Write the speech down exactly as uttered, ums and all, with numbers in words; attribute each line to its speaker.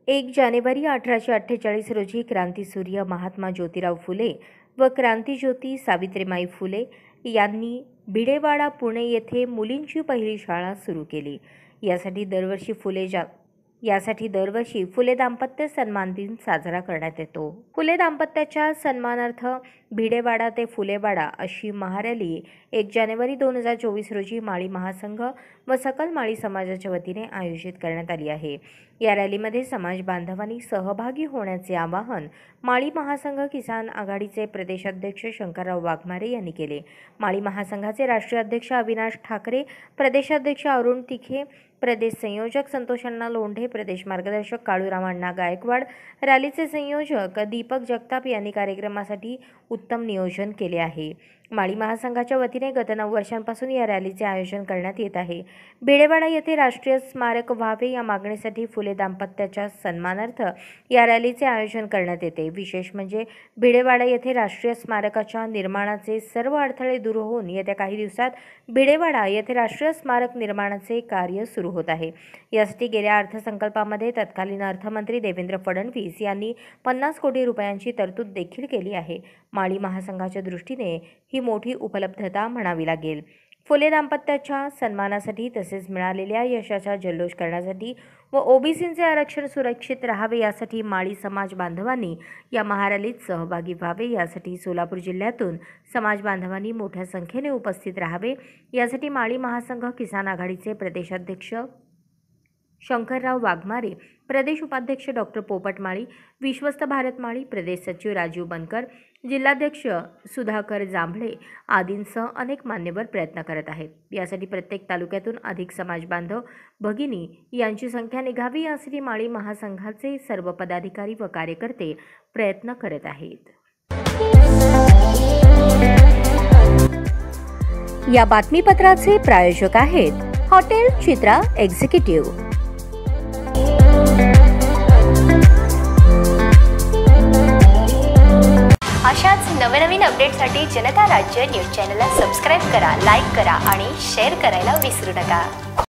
Speaker 1: एक जानेवारी अठराशे अठ्ठेचाळीस रोजी क्रांतीसूर्य महात्मा ज्योतिराव फुले व क्रांतीज्योती सावित्रीमाई फुले यांनी भिडेवाडा पुणे येथे मुलींची पहिली शाळा सुरू केली। यासाठी दरवर्षी फुले जा यासाठी दरवर्षी फुले दाम्पत्य सन्मान दिन साजरा करण्यात येतो। फुले दाम्पत्याच्या सन्मानार्थ भिडेवाडा ते फुलेवाडा अशी महारॅली एक जानेवारी दोन हजार चोवीस रोजी माळी महासंघ व सकल माळी समाजाच्या वतीने आयोजित करण्यात आली आहे। या रॅलीमध्ये समाज बांधवांनी सहभागी होण्याचे आवाहन माळी महासंघ किसान आघाडीचे प्रदेशाध्यक्ष शंकरराव वाघमारे यांनी केले। माळी महासंघाचे राष्ट्रीय अध्यक्ष अविनाश ठाकरे, प्रदेशाध्यक्ष अरुण तिखे, प्रदेश संयोजक संतोषअण्णा लोंढे, प्रदेश मार्गदर्शक काळूरामअण्णा गायकवाड, रॅलीचे संयोजक दीपक जगताप यांनी कार्यक्रमासाठी उत्तम नियोजन केले आहे। माळी महासंघाच्या वतीने गत नऊ वर्षांपासून या रॅलीचे आयोजन करण्यात येत आहे। भिडेवाडा येथे राष्ट्रीय स्मारक व्हावे या मागणीसाठी फुले दाम्पत्याच्या सन्मानार्थ या रॅलीचे आयोजन करण्यात येते। विशेष म्हणजे भिडेवाडा येथे राष्ट्रीय स्मारकाच्या निर्माणाचे सर्व अडथळे दूर होऊन येत्या काही दिवसात भिडेवाडा येथे राष्ट्रीय स्मारक निर्माणाचे कार्य सुरू होत आहे। यासाठी गेल्या अर्थसंकल्पामध्ये तत्कालीन अर्थमंत्री देवेंद्र फडणवीस यांनी पन्नास कोटी रुपयांची तरतूद देखील केली आहे। माळी महासंघाच्या दृष्टीने ही मोठी उपलब्धता म्हणावी लागेल। फुले दाम्पत्याच्या सन्मानासाठी तसेच मिळालेल्या यशाचा जल्लोष करण्यासाठी व ओबीसींचे आरक्षण सुरक्षित राहावे यासाठी माळी समाज बांधवांनी या महारॅलीत सहभागी व्हावे यासाठी सोलापूर जिल्ह्यातून समाज बांधवांनी मोठ्या संख्येने उपस्थित राहावे यासाठी माळी महासंघ किसान आघाडीचे प्रदेशाध्यक्ष शंकरराव वाघमारे, प्रदेश उपाध्यक्ष डॉक्टर पोपट माळी, विश्वस्त भारत माळी, प्रदेश सचिव राजीव बनकर, जिल्हाध्यक्ष सुधाकर जांभळे आदींसह अनेक मान्यवर प्रयत्न करत आहेत। यासाठी प्रत्येक तालुक्यातून अधिक समाज बांधव भगिनी यांची संख्या निघावी यासाठी माळी महासंघाचे सर्व पदाधिकारी व कार्यकर्ते प्रयत्न करत आहेत। या बातमीपत्राचे प्रायोजक आहेत हॉटेल चित्रा एक्झिक्युटिव्ह।
Speaker 2: अशाच नवनवीन अपडेटसाठी जनता राज्य न्यूज चॅनलला सबस्क्राईब करा, लाईक करा आणि शेअर करायला विसरू नका।